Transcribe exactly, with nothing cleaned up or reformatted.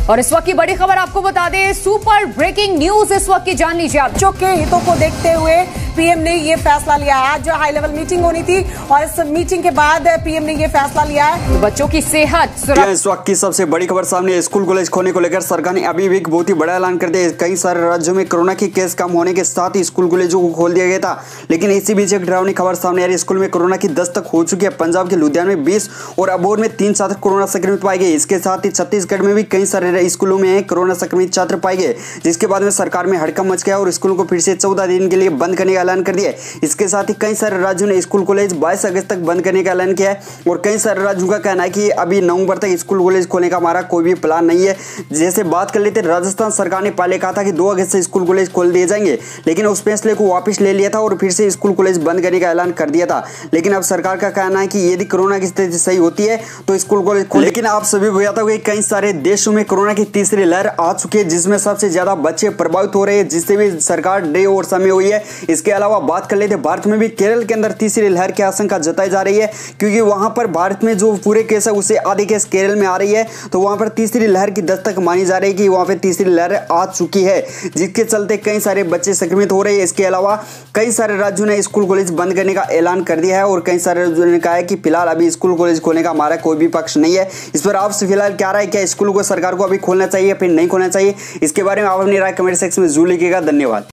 और इस वक्त की बड़ी खबर आपको बता दें, सुपर ब्रेकिंग न्यूज इस वक्त की, जान लीजिए आप। बच्चों के हितों को देखते हुए पीएम ने ये फैसला लिया है। आज जो हाई लेवल मीटिंग होनी थी और इस मीटिंग के बाद पीएम ने ये फैसला लिया है। तो बच्चों की सेहत इस वक्त की सबसे बड़ी खबर सामने, स्कूल कॉलेज खोलने को लेकर सरकार ने अभी भी बहुत ही बड़ा ऐलान कर दिया। कई सारे राज्यों में कोरोना के केस कम होने के साथ ही स्कूल कॉलेजों को खोल दिया गया था, लेकिन इसी बीच एक डरावनी खबर सामने आ रही है। स्कूल में कोरोना की दस्तक हो चुकी है। पंजाब के लुधियाना में बीस और अबोहर में तीन छात्र कोरोना संक्रमित पाए गए। इसके साथ ही छत्तीसगढ़ में भी कई सारे स्कूलों में कोरोना संक्रमित छात्र पाए गए, जिसके बाद में सरकार में हड़कंप मच गया और स्कूल को फिर से चौदह दिन के लिए बंद करने का ऐलान कर दिया। इसके साथ ही कई सारे राज्यों ने स्कूल कॉलेज बाईस अगस्त तक बंद करने का ऐलान किया है और कई सारे राज्यों का कहना है कि अभी नवंबर तक स्कूल कॉलेज खोलने का हमारा कोई भी प्लान नहीं है। जैसे बात कर लेते, राजस्थान सरकार ने पहले कहा था कि दो अगस्त से स्कूल कॉलेज खोल दिए जाएंगे, लेकिन उस फैसले को वापस ले लिया था और फिर से स्कूल कॉलेज बंद करने का ऐलान कर दिया था। लेकिन अब सरकार का कहना है कि यदि कोरोना की स्थिति सही होती है तो स्कूल कॉलेज खोल। लेकिन आप सभी को याद होगा कई सारे देशों में कोरोना की तीसरी लहर आ चुकी है, जिसमें सबसे ज्यादा बच्चे प्रभावित हो रहे हैं, जिससे भी सरकार डे और समय हुई है। इसके अलावा बात कर लेते, भारत में भी केरल के अंदर तीसरी लहर की आशंका जताई जा रही है, क्योंकि वहां पर भारत में जो पूरे केस है उससे आधे केस केरल में आ रही है, तो वहां पर तीसरी लहर की दस्तक मानी जा रही है कि वहां पर तीसरी लहर आ चुकी है, जिसके चलते कई सारे बच्चे संक्रमित हो रहे हैं। इसके अलावा कई सारे राज्यों ने स्कूल कॉलेज बंद करने का ऐलान कर दिया है और कई सारे राज्यों ने कहा है कि फिलहाल अभी स्कूल कॉलेज खोलने का हमारा कोई भी पक्ष नहीं है। इस पर आपसे फिलहाल क्या राय, क्या स्कूल को सरकार को अभी खोलना चाहिए फिर नहीं खोलना चाहिए? इसके बारे में आप अपनी राय कमेंट सेक्शन में जरूर लिखिएगा। धन्यवाद।